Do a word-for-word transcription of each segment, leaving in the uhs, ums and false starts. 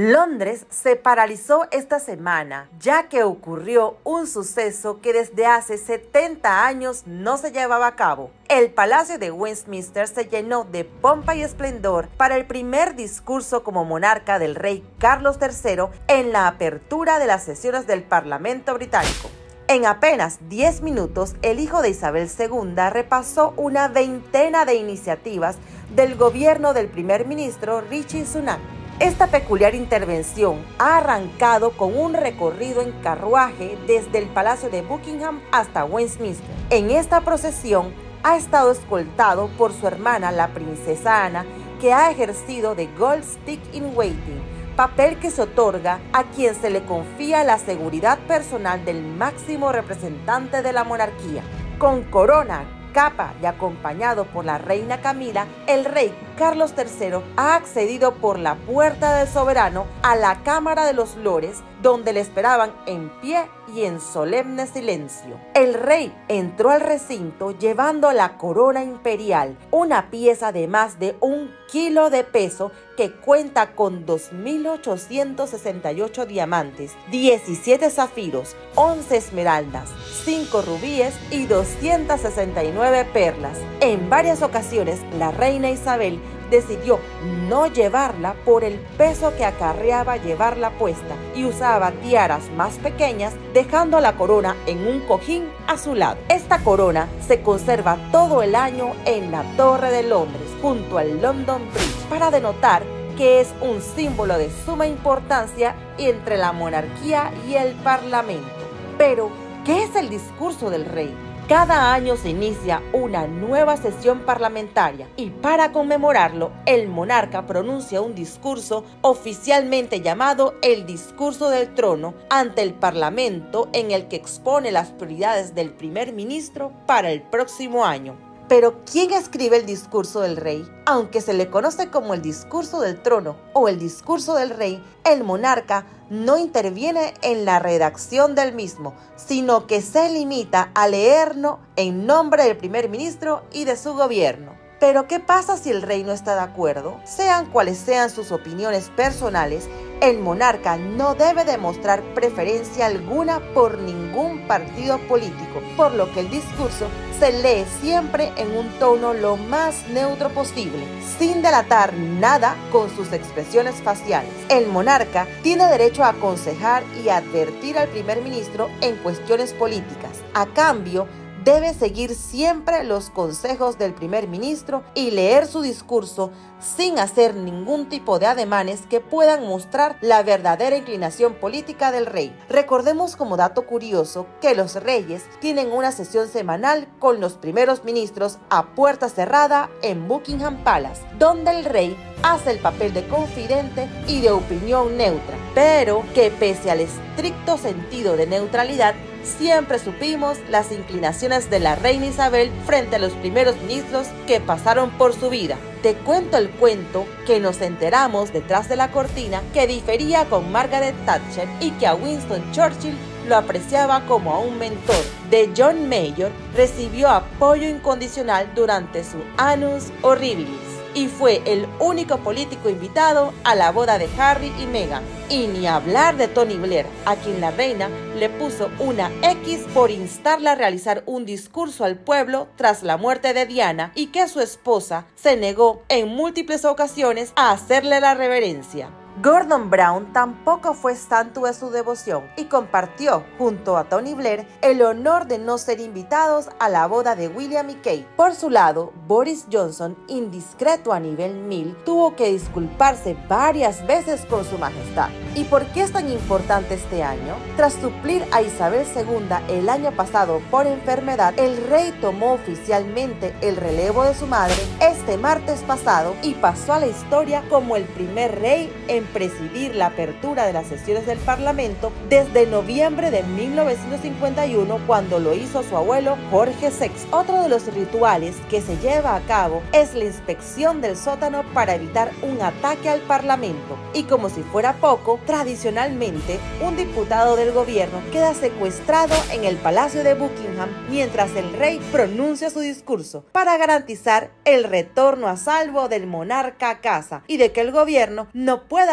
Londres se paralizó esta semana, ya que ocurrió un suceso que desde hace setenta años no se llevaba a cabo. El Palacio de Westminster se llenó de pompa y esplendor para el primer discurso como monarca del rey Carlos tercero en la apertura de las sesiones del Parlamento británico. En apenas diez minutos, el hijo de Isabel segunda repasó una veintena de iniciativas del gobierno del primer ministro Rishi Sunak. Esta peculiar intervención ha arrancado con un recorrido en carruaje desde el Palacio de Buckingham hasta Westminster. En esta procesión ha estado escoltado por su hermana, la princesa Ana, que ha ejercido de Gold Stick in Waiting, papel que se otorga a quien se le confía la seguridad personal del máximo representante de la monarquía. Con corona, capa y acompañado por la reina Camila, el rey Carlos tercero ha accedido por la puerta del soberano a la Cámara de los Lores, donde le esperaban en pie y en solemne silencio. El rey entró al recinto llevando la corona imperial, una pieza de más de un kilo de peso que cuenta con dos mil ochocientos sesenta y ocho diamantes, diecisiete zafiros, once esmeraldas, cinco rubíes y doscientas sesenta y nueve perlas. En varias ocasiones, la reina Isabel decidió no llevarla por el peso que acarreaba llevarla puesta y usaba tiaras más pequeñas, dejando la corona en un cojín a su lado. Esta corona se conserva todo el año en la Torre de Londres, junto al London Bridge, para denotar que es un símbolo de suma importancia entre la monarquía y el Parlamento. Pero, ¿qué es el discurso del rey? Cada año se inicia una nueva sesión parlamentaria y para conmemorarlo, el monarca pronuncia un discurso oficialmente llamado el Discurso del Trono ante el Parlamento, en el que expone las prioridades del primer ministro para el próximo año. Pero, ¿quién escribe el discurso del rey? Aunque se le conoce como el discurso del trono o el discurso del rey, el monarca no interviene en la redacción del mismo, sino que se limita a leerlo en nombre del primer ministro y de su gobierno. Pero, ¿qué pasa si el rey no está de acuerdo? Sean cuales sean sus opiniones personales, el monarca no debe demostrar preferencia alguna por ningún partido político, por lo que el discurso se lee siempre en un tono lo más neutro posible, sin delatar nada con sus expresiones faciales. El monarca tiene derecho a aconsejar y advertir al primer ministro en cuestiones políticas. A cambio, debe seguir siempre los consejos del primer ministro y leer su discurso sin hacer ningún tipo de ademanes que puedan mostrar la verdadera inclinación política del rey. Recordemos como dato curioso que los reyes tienen una sesión semanal con los primeros ministros a puerta cerrada en Buckingham Palace, donde el rey hace el papel de confidente y de opinión neutra, pero que pese al estricto sentido de neutralidad, siempre supimos las inclinaciones de la reina Isabel frente a los primeros ministros que pasaron por su vida. Te cuento el cuento que nos enteramos detrás de la cortina que difería con Margaret Thatcher y que a Winston Churchill lo apreciaba como a un mentor. De John Major recibió apoyo incondicional durante su Annus Horribilis y fue el único político invitado a la boda de Harry y Meghan. Y ni hablar de Tony Blair, a quien la reina le puso una X por instarla a realizar un discurso al pueblo tras la muerte de Diana y que su esposa se negó en múltiples ocasiones a hacerle la reverencia. Gordon Brown tampoco fue santo de su devoción y compartió, junto a Tony Blair, el honor de no ser invitados a la boda de William y Kate. Por su lado, Boris Johnson, indiscreto a nivel mil, tuvo que disculparse varias veces con su majestad. ¿Y por qué es tan importante este año? Tras suplir a Isabel segunda el año pasado por enfermedad, el rey tomó oficialmente el relevo de su madre este martes pasado y pasó a la historia como el primer rey en presidir la apertura de las sesiones del Parlamento desde noviembre de mil novecientos cincuenta y uno, cuando lo hizo su abuelo Jorge sexto. Otro de los rituales que se lleva a cabo es la inspección del sótano para evitar un ataque al Parlamento. Y como si fuera poco, tradicionalmente un diputado del gobierno queda secuestrado en el Palacio de Buckingham mientras el rey pronuncia su discurso, para garantizar el retorno a salvo del monarca a casa y de que el gobierno no pueda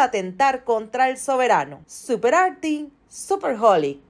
atentar contra el soberano. Super Arty, Superholic.